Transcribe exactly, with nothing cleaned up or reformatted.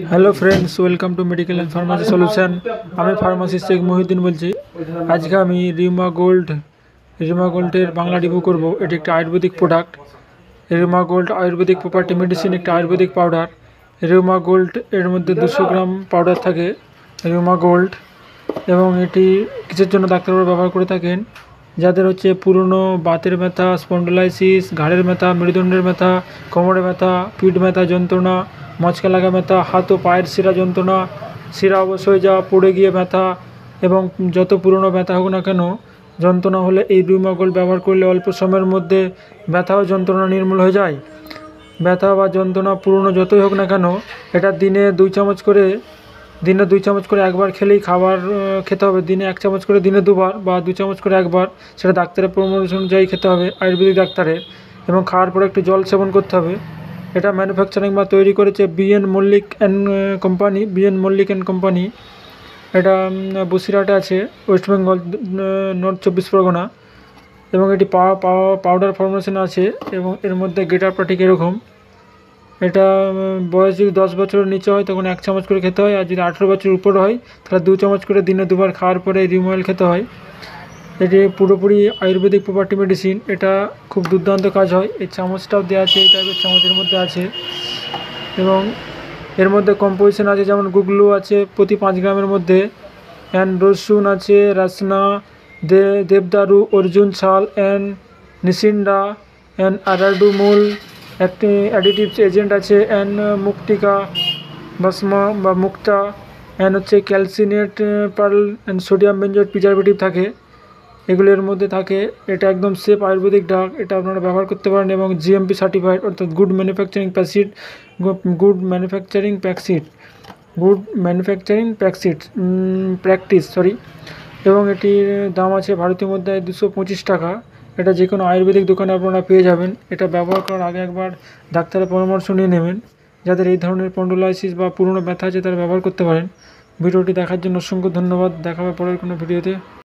Hello friends, welcome to medical and pharmacy solution. আমি pharmacist Sheikh Mohiuddin বলছি। আজকে আমি রিউমা গোল্ড রিউমা গোল্ডের বাংলা রিভিউ করব। এটি একটি Ayurvedic product. Rheuma Gold Ayurvedic property medicine, একটি আয়ুর্বেদিক পাউডার। রিউমা গোল্ড এর মধ্যে দুশো গ্রাম পাউডার থাকে রিউমা গোল্ড, এবং এটি কিসের জন্য ডাক্তারবাবু ব্যবহার করে থাকেন? যাদের হচ্ছে পুরনো বাতের ব্যথা, স্পন্ডোলাইসিস, ঘাড়ের ব্যথা, মেরুদণ্ডের ব্যথা, কোমরে ব্যথা, পিঠ ব্যথা যন্ত্রণা, মচকা লাগা ব্যথা, হাত ও পায়ের শিরা যন্ত্রণা, শিরা অবশ হয়ে যাওয়া, পড়ে গিয়ে ব্যথা, এবং যত পুরনো ব্যথা হোক না কেন, যন্ত্রণা হলে এই রিউমা গোল্ড ব্যবহার করলে অল্প সময়ের মধ্যে ব্যথা ও যন্ত্রণা নির্মূল হয়ে যায়। ব্যথা বা যন্ত্রণা পুরনো যতই হোক না কেন, এটা দিনে দুই চামচ করে দিনে দুই চামচ করে একবার খেলেই খাবার খেতে হবে। দিনে এক চামচ করে দিনে দুবার বা দু চামচ করে একবার, সেটা ডাক্তারের পরামর্শ অনুযায়ী খেতে হবে, আয়ুর্বেদিক ডাক্তারের। এবং খাওয়ার পরে একটু জল সেবন করতে হবে। এটা ম্যানুফ্যাকচারিং বা তৈরি করেছে BN Mallick and company BN Mallick and company. এটা বসিরহাটে আছে, ওয়েস্ট বেঙ্গল, নর্থ চব্বিশ পরগনা। এবং এটি পাউডার ফর্মেশন আছে, এবং এর মধ্যে গেটারটা ঠিক এরকম। এটা বয়স যদি দশ বছরের নিচে হয় তখন এক চামচ করে খেতে হয়, আর যদি আঠেরো বছরের উপর হয় তাহলে দু চামচ করে দিনে দুবার খাওয়ার পরে রিউমা অয়েল খেতে হয়। এটি পুরোপুরি আয়ুর্বেদিক প্রপার্টি মেডিসিন। এটা খুব দুর্দান্ত কাজ হয়। এই চামচটাও দেওয়া আছে, এই টাইপের চামচের মধ্যে আছে। এবং এর মধ্যে কম্পোজিশন আছে, যেমন গুগলু আছে প্রতি পাঁচ গ্রামের মধ্যে, অ্যান্ড রসুন আছে, রাসনা, দে দেবদারু, অর্জুন শাল, অ্যান্ড নিসিন্ডা, অ্যান্ড আরাডু মূল একটি অ্যাডিটিভস এজেন্ট আছে, অ্যান্ড মুক্তিকা ভস্মা বা মুক্তা, অ্যান্ড হচ্ছে calcinate pearl, and sodium benzoate preservative থাকে, এগুলোর মধ্যে থাকে। এটা একদম সেফ আয়ুর্বেদিক ড্রাগ। এটা আপনারা ব্যবহার করতে পারেন, এবং জিএমপি সার্টিফাইড, অর্থাৎ গুড ম্যানুফ্যাকচারিং প্যাসিড গুড ম্যানুফ্যাকচারিং প্যাকসিড গুড ম্যানুফ্যাকচারিং প্যাকসিড প্র্যাকটিস সরি এবং এটির দাম আছে ভারতীয় মুদ্রায় দুশো পঁচিশ টাকা। এটা যে কোনো আয়ুর্বেদিক দোকানে আপনারা পেয়ে যাবেন। এটা ব্যবহার করার আগে একবার ডাক্তারের পরামর্শ নিয়ে নেবেন। যাদের এই ধরনের স্পন্ডোলাইসিস বা পুরনো ব্যথা আছে তারা ব্যবহার করতে পারেন। ভিডিওটি দেখার জন্য অসংখ্য ধন্যবাদ। দেখা হবে পরের কোনো ভিডিওতে।